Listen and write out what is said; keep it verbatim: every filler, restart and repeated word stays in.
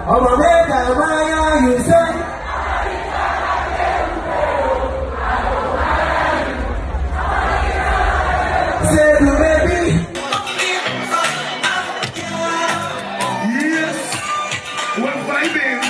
ọmọ mẹ́ta máa yá yìí sẹ́. Say the baby. Yes, we're vibing.